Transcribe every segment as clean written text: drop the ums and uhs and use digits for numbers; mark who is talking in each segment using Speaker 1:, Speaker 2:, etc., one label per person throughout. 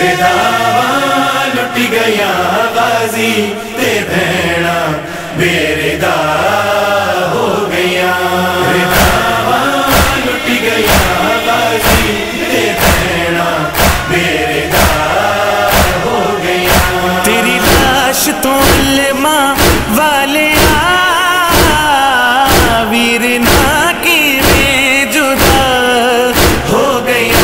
Speaker 1: रिदावान लुट गया गाजी ते भैणा बेरिदा हो गया। रिदावान लुट गया गाजी ते भैणा बेरिदा हो गया।
Speaker 2: तेरी लाश तो उल्मा वाले वीर ना की में जुदा हो गया।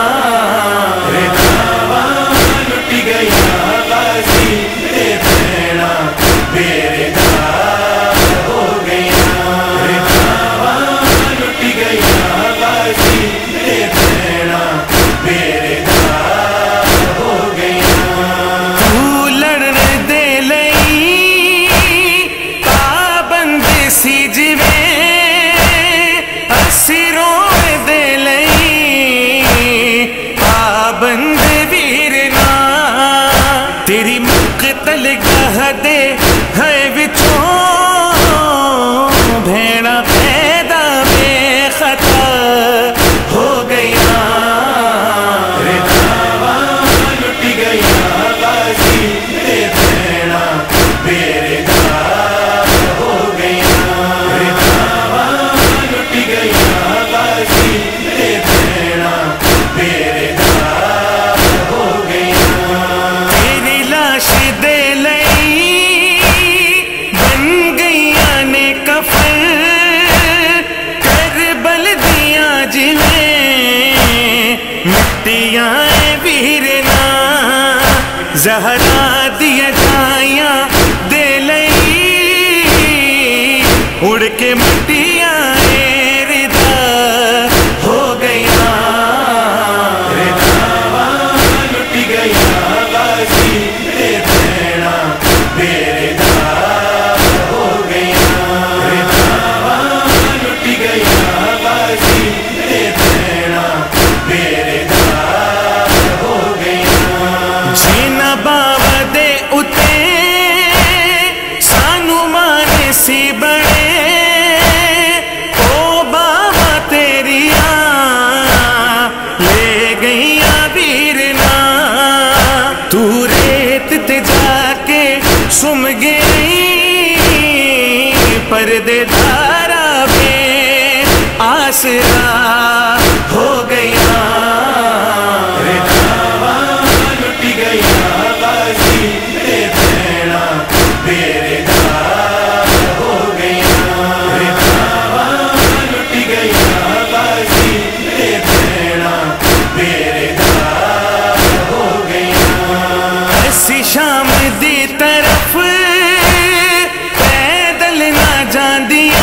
Speaker 1: रिदावान लुट गया गाजी ते भैणा बेरिदा हो गया। रिदावान लुट गया गाजी ते भैणा बेरिदा हो गया।
Speaker 2: तू लड़ने दे लई पाबंद सी जिवे असिरों दे लई पाबंद वीर ना। तेरी मुक़तल गह दे है विचों भैणा पैदा बेखता हो गया।
Speaker 1: रिदावान लुट गया गाजी ते भैणा बेरिदा हो गया। रिदावान लुट गया गाजी ते भैणा बेरिदा हो गया।
Speaker 2: तेरी लाश दे लई बन गईया ने कफन करबल दिया जिवें मिट्टियां वीर ना। ज़हरा दिया जाया दे लई उड़ के मिट्टियां रिदा हो गया।
Speaker 1: रिदावान लुट गया गाजी ते भैणा बेरिदा हो गया। रिदावान लुट गया गाजी ते भैणा बेरिदा हो गया।
Speaker 2: जीना बावा दे उते सानू माने सी बड़े ओ बावा तेरिया ले गईया वीर ना। तू रेत ते जाके सुम गई पर्देदारा बे आसरा हो गया।
Speaker 1: रिदावान लुट गया गाजी ते भैणा बेरिदा हो गया। रिदावान लुट गया गाजी ते भैणा बेरिदा हो गया।
Speaker 2: ऐसी शाम दी तरफ पैदल ना जांदिया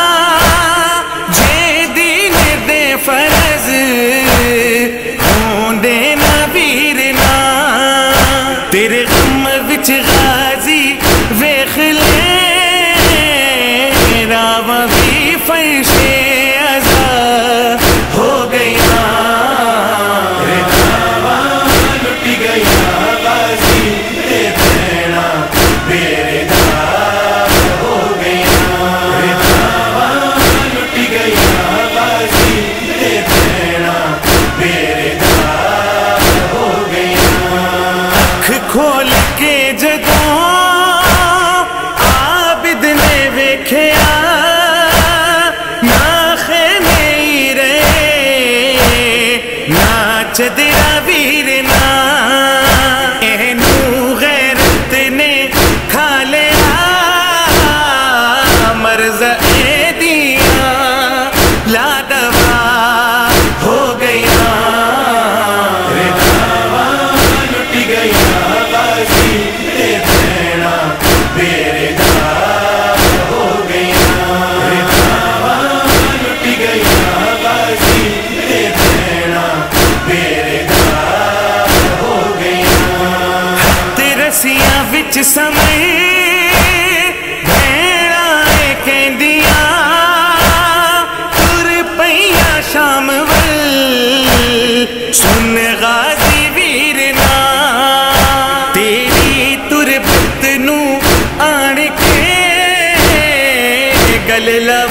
Speaker 2: जे दीन दे फरज होंदे ना वीर ना। तेरे गम विच गाजी वेख ले रावा भी फर्शे अज़ा हो गया।
Speaker 1: रिदावान लुट गया गाजी ते भैणा बेरिदा हो गया। रिदावान लुट गया गाजी ते भैणा बेरिदा हो गया।
Speaker 2: अख खोल के जदों आबिद ने वेख्या ना खेमे ही रहे ना चदरा वीर ना। एनू गैरत ने खा लिया मर्ज़ ए दिया लादवा हो गया।
Speaker 1: रिदावान लुट गया गाजी ते भैणा बेरिदा हो गया। रिदावान लुट गया गाजी ते भैणा बेरिदा हो गया।
Speaker 2: रसिया विच समय भैणा कहंदिया तुर पईया शाम वल सुन गाजी वीर ना। तेरी तुरबत नू आण के गल लव